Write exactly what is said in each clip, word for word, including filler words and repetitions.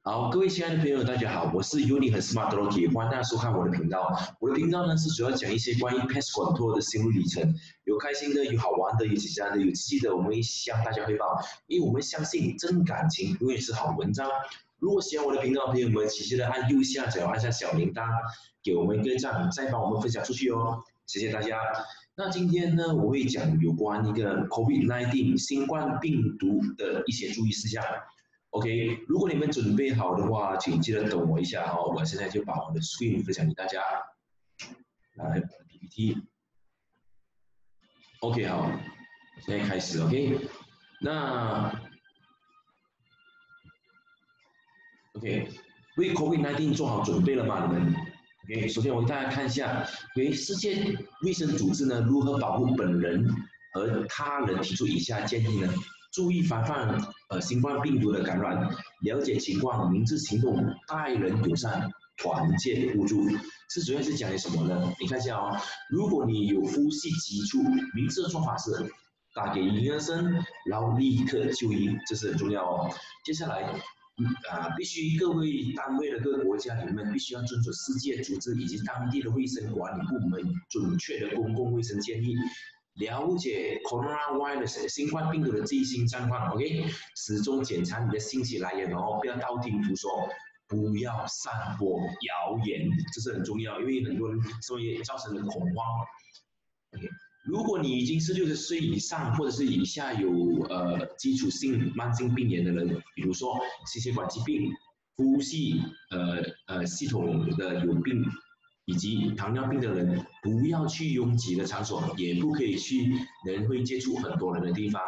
好，各位亲爱的朋友，大家好，我是 Uni 很 Smart 的 Rocky，欢迎大家收看我的频道。我的频道呢是主要讲一些关于 Pest Control 的心路历程，有开心的，有好玩的，有紧张的，有刺激的，我们会向大家汇报，因为我们相信真感情永远是好文章。如果喜欢我的频道的朋友们，请记得按右下角按下小铃铛，给我们一个赞，再帮我们分享出去哦，谢谢大家。那今天呢，我会讲有关一个 COVID 十九 新冠病毒的一些注意事项。OK， 如果你们准备好的话，请记得等我一下哈、哦，我现在就把我的 screen 分享给大家。来 P P T。OK， 好，现在开始 OK。那 OK， 为 COVID 十九 做好准备了吗？你们 ？OK， 首先我给大家看一下，OK， 世界卫生组织呢如何保护本人和他人提出以下建议呢？注意防范呃新冠病毒的感染，了解情况，明智行动，待人友善，团结互助。是主要是讲什么呢？你看一下哦，如果你有呼吸急促，明智的做法是打给一一二三，然后立刻就医，这是很重要哦。接下来，嗯啊，必须各位单位的各个国家，你们必须要遵守世界组织以及当地的卫生管理部门准确的公共卫生建议。了解 coronavirus 新冠病毒的最新状况 ，OK， 始终检查你的信息来源哦，不要道听途说，不要散播谣言，这是很重要，因为很多人所以造成了恐慌。OK， 如果你已经是六十岁以上或者是以下有呃基础性慢性病炎的人，比如说心血管疾病、呼吸呃呃系统的有病。以及糖尿病的人不要去拥挤的场所，也不可以去人会接触很多人的地方。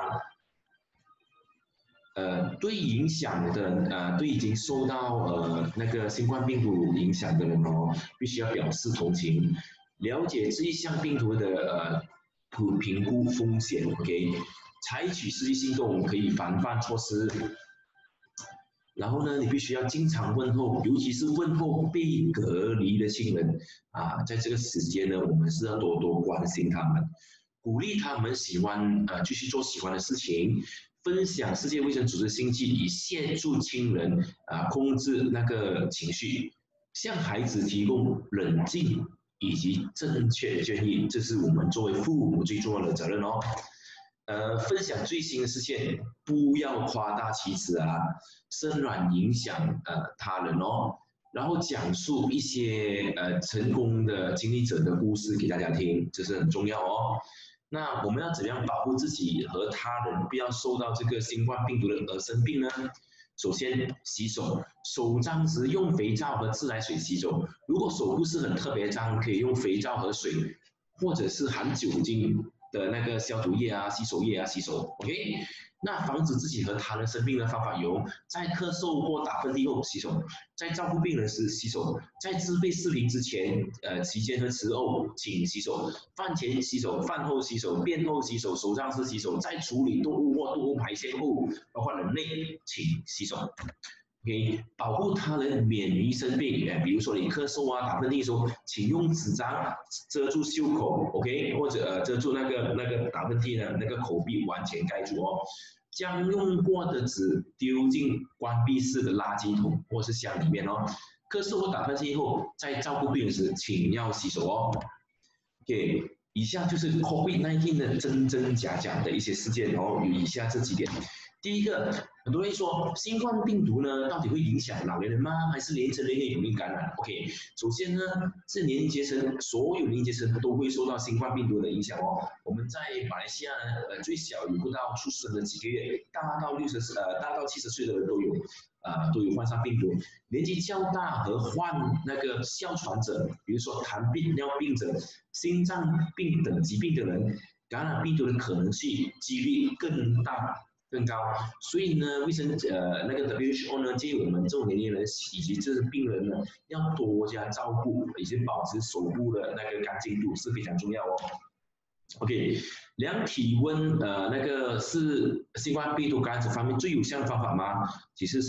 呃，对影响的呃，对已经受到呃那个新冠病毒影响的人哦，必须要表示同情，了解这一项病毒的呃普评估风险 ，OK， 采取实际行动可以防范措施。然后呢，你必须要经常问候，尤其是问候被隔离的亲人啊，在这个时间呢，我们是要多多关心他们，鼓励他们喜欢呃继续做喜欢的事情，分享世界卫生组织信息，以协助亲人啊控制那个情绪，向孩子提供冷静以及正确的建议，这是我们作为父母最重要的责任哦。呃，分享最新的事件，不要夸大其词啊，深软影响呃他人哦。然后讲述一些呃成功的经历者的故事给大家听，这是很重要哦。那我们要怎样保护自己和他人，不要受到这个新冠病毒的而生病呢？首先，洗手，手脏时用肥皂和自来水洗手。如果手不是很特别脏，可以用肥皂和水，或者是含酒精的那个消毒液啊、洗手液啊洗手 ，OK？ 那防止自己和他人生病的方法有：在咳嗽或打喷嚏后洗手，在照顾病人时洗手，在自备视频之前、呃期间和时候请洗手，饭前洗手，饭后洗手，便后洗手，手脏时洗手，在处理动物或动物排泄后，包括人类，请洗手。OK， 保护他人免于生病，哎，比如说你咳嗽啊、打喷嚏的时候，请用纸张遮住袖口 ，OK， 或者呃遮住那个那个打喷嚏的那个口鼻，完全盖住哦。将用过的纸丢进关闭式的垃圾桶或是箱里面哦。咳嗽或打喷嚏后，在照顾病人时，请要洗手哦。OK， 以下就是 COVID 十九 的真真假假的一些事件哦，有以下这几点。第一个，很多人说新冠病毒呢，到底会影响老年人吗？还是年成人也容易感染 ？OK， 首先呢，是年龄阶层，所有年龄阶层都会受到新冠病毒的影响哦。我们在马来西亚呢，呃，最小有不到出生的几个月，大到六十呃，大到七十岁的人都有。啊、呃，都有患上病毒，年纪较大和患那个哮喘者，比如说糖尿病者、心脏病等疾病的人，感染病毒的可能性几率更大。更高，所以呢，卫生呃那个 W H O 呢建议我们这种年龄人以及这些病人呢，要多加照顾，以及保持手部的那个干净度是非常重要哦。OK， 量体温，呃，那个是新冠病毒感染方面最有效的方法吗？其实是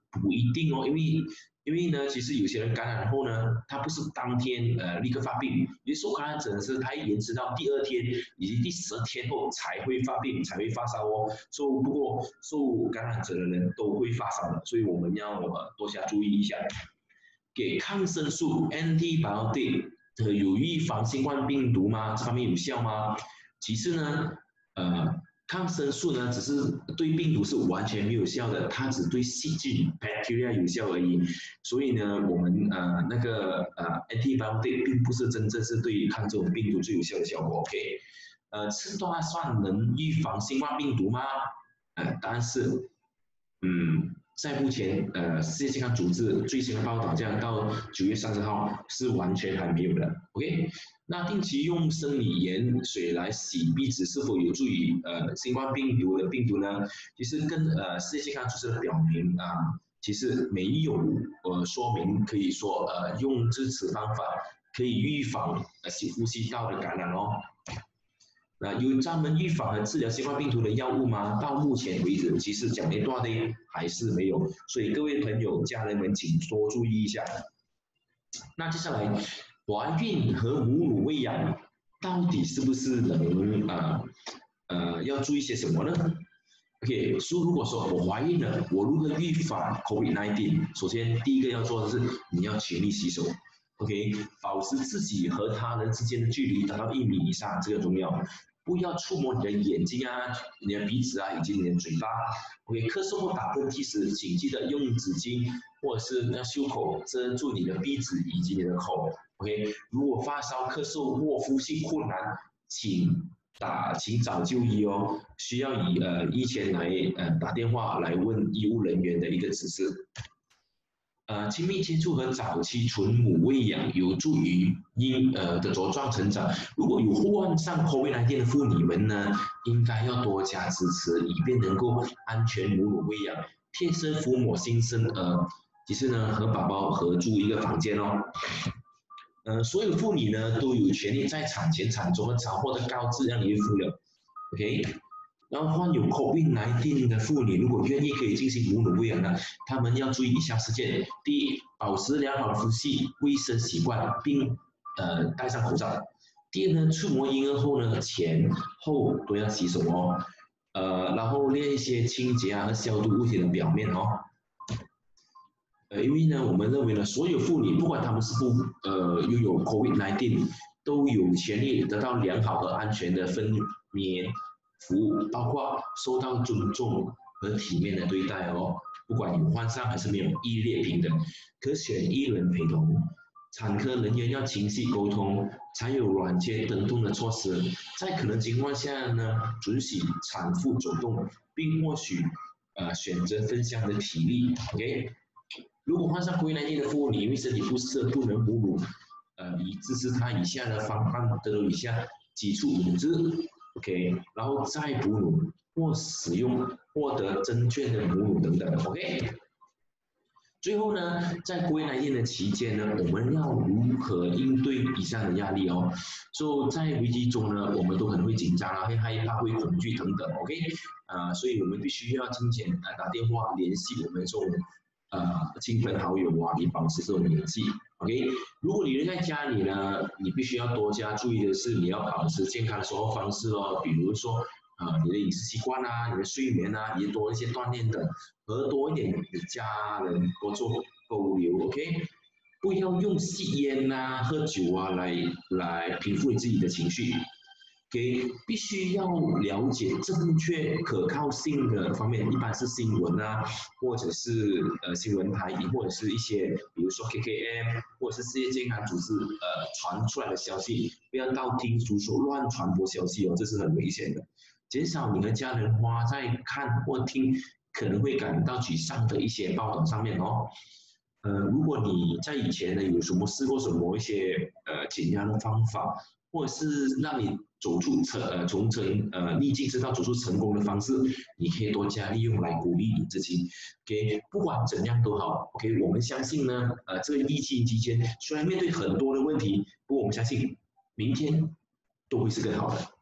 不一定哦，因为因为呢，其实有些人感染后呢，他不是当天呃立刻发病，有些受感染者呢是他延迟到第二天以及第十天后才会发病，才会发烧哦。受不过受感染者的人都会发烧的，所以我们要呃多加注意一下。给抗生素 antibiotic 呃有预防新冠病毒吗？这方面有效吗？其次呢，呃。抗生素呢，只是对病毒是完全没有效的，它只对细菌 bacteria 有效而已。所以呢，我们呃那个呃 antibiotic 并不是真正是对抗这种病毒最有效的效果。OK， 呃，吃大蒜能预防新冠病毒吗？呃，答案是，嗯，在目前呃世界健康组织最新的报道，这样到九月三十号是完全还没有的。OK。那定期用生理盐水来洗鼻子是否有助于呃新冠病毒的病毒呢？其实跟呃世界健康组织的表明啊，其实没有呃说明可以说呃用这此方法可以预防呃呼吸道的感染哦。那有专门预防和治疗新冠病毒的药物吗？到目前为止，其实讲一段的还是没有，所以各位朋友、家人们请多注意一下。那接下来，怀孕和母乳喂养到底是不是能呃呃要注意些什么呢 ？OK， 所以如果说我怀孕了，我如何预防 COVID 十九？ 首先第一个要做的是你要勤力洗手 ，OK， 保持自己和他人之间的距离达到一米以上，这个重要。不要触摸你的眼睛啊、你的鼻子啊以及你的嘴巴。OK， 咳嗽或打喷嚏时，请记得用纸巾或者是那袖口遮住你的鼻子以及你的口。OK， 如果发烧、咳嗽或呼吸困难，请打请找就医哦。需要以呃医前来呃打电话来问医务人员的一个指示。呃，亲密接触和早期纯母喂养有助于婴儿的茁壮成长。如果有患上 COVID 十九 的妇女们呢，应该要多加支持，以便能够安全母乳喂养。贴身抚摸新生儿，其实呢和宝宝合住一个房间哦。呃，所有妇女呢都有权利在产前、产中和产后的高质量孕妇了。OK。然后患有 COVID 十九 的妇女，如果愿意可以进行母乳喂养呢，她们要注意以下事件：第一，保持良好的呼吸卫生习惯，并呃戴上口罩；第二呢，触摸婴儿后呢，前后都要洗手哦，呃，然后练一些清洁啊和消毒物体的表面哦。呃，因为呢，我们认为呢，所有妇女不管她们是不呃拥有 COVID 十九，都有权利得到良好和安全的分娩服务，包括受到尊重和体面的对待哦。不管有患上还是没有，一律平等，可选一人陪同。产科人员要情绪沟通，才有软切疼痛的措施。在可能情况下呢，准许产妇走动，并或许呃选择分享的体力。OK， 如果患上 COVID 十九 的妇女因为身体不适不能母乳，呃，以支持她以下的方案得如以下：挤出五只。OK， 然后再哺乳或使用获得正确的母乳等等 ，OK。最后呢，在 COVID 十九 的期间呢，我们要如何应对以上的压力哦？所以在危机中呢，我们都可能会紧张啊，会害怕，会恐惧等等 ，OK。啊，所以我们必须要金钱啊打电话联系我们这种呃亲朋好友啊，以保持这种联系。OK， 如果你人在家里呢，你必须要多加注意的是，你要保持健康的生活方式哦，比如说，呃，你的饮食习惯啊，你的睡眠啊，你多一些锻炼等，和多一点与家人多做交流 ，OK， 不要用吸烟啊、喝酒啊来来平复你自己的情绪。给必须要了解正确可靠性的方面，一般是新闻啊，或者是呃新闻台，或者是一些比如说 K K M 或者是世界健康组织呃传出来的消息，不要道听途说乱传播消息哦，这是很危险的。减少你和家人花在看或听可能会感到沮丧的一些报道上面哦。呃，如果你在以前呢有什么试过什么一些呃减压的方法，或者是让你走出成呃从成呃逆境之道走出成功的方式，你可以多加利用来鼓励你自己。OK， 不管怎样都好 ，OK， 我们相信呢，呃，这个疫情期间虽然面对很多的问题，不过我们相信明天都会是更好的。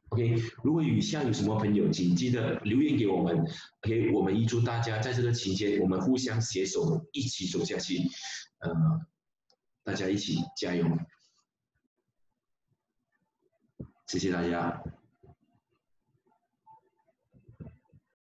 OK， 如果以下有什么朋友，请记得留言给我们。OK， 我们预祝大家在这个期间，我们互相携手，一起走下去。呃，大家一起加油！谢谢大家。